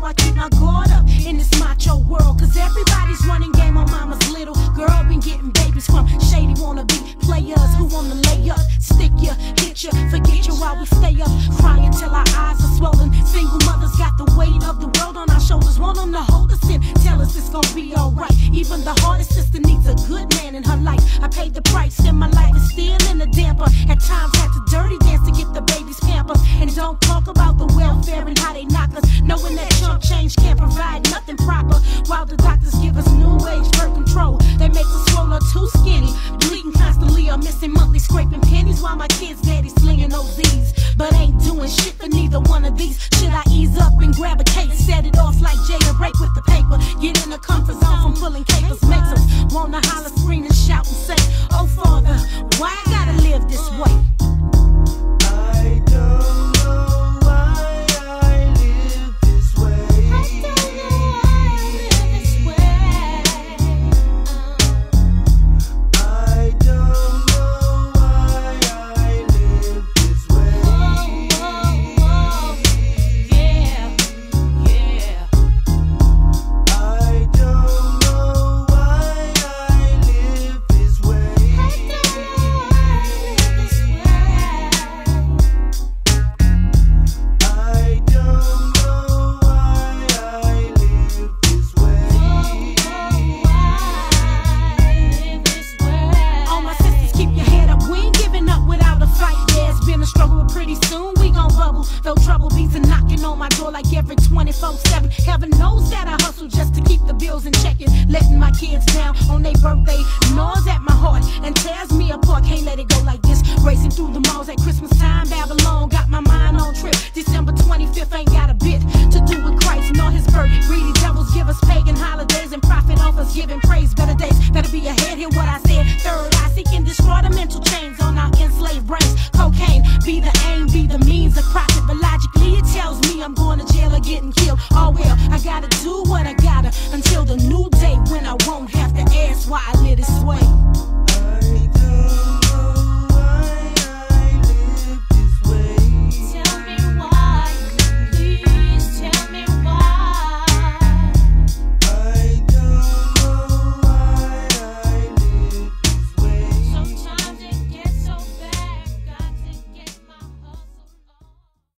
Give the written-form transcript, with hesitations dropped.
I keep my guard up in this macho world. Cause everybody's running game on mama's little girl. Been getting babies from shady wannabe players who wanna lay up, stick ya, hit ya, forget you while we stay up, crying till our eyes are swollen. Single mothers got the weight of the world on our shoulders, want them to hold us in, tell us it's gonna be alright. Even the hardest sister needs a good man in her life. I paid the price and my life is still in the damper. At times had to dirty dance to get the baby's pampers. And don't talk about the welfare and how they knock us, knowing that chump change can't provide nothing proper. While the doctors give us new age birth control, that makes us swollen too skinny, bleeding constantly or missing monthly, scraping pennies while my kids' daddy slinging OZs. But ain't doing shit for neither one of these. Should I ease up and grab a case, set it off like Jada break with the paper, get in the comfort zone from pulling capers, makes us wanna holler, scream and shout and say, oh Father, why I gotta live this way? I don't know why I live this way. I don't know why I live this way. I don't know why I live this way. Yeah, yeah. I don't know why I live this way. I don't know why I live this way. I don't know why I live this way. All my sisters, keep your head up. We ain't giving up without a fight. Yeah, it's been a struggle, but pretty soon we gon' bubble. Though trouble beats are knocking on my door like every 24/7. Heaven knows that I hustle just to keep the bills in check. Letting my kids down on their birthday gnaws at my heart and tears me apart. Can't let it go like this. Racing through the malls at Christmas time, Babylon got my mind on trip. December 25th ain't got a bit to do with Christ nor his birth. Greedy devils give us pagan holidays and profit off us giving praise. Better days, better be ahead. Hear what I said. Third eye seek and destroy the mental chains on our enslaved brains. Cocaine be the aim, be the means of profit, but logically it tells me I'm going to jail or getting killed. Oh well, I gotta do